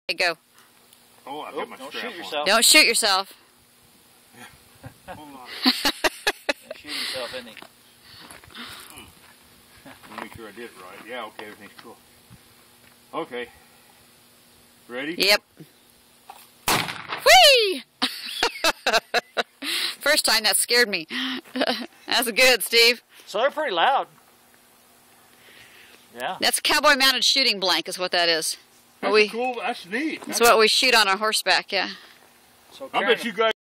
Okay, go. Oh, I've got my Don't strap shoot yourself. Don't shoot yourself. on. Hold on. Don't shoot yourself, isn't he? Let me make sure I did it right. Yeah, okay, everything's cool. Okay. Ready? Yep. Whee! First time that scared me. That's good, Steve. So they're pretty loud. Yeah. That's a cowboy mounted shooting blank is what that is. That's cool. That's neat. That's what we shoot on a horseback, yeah. So I bet you guys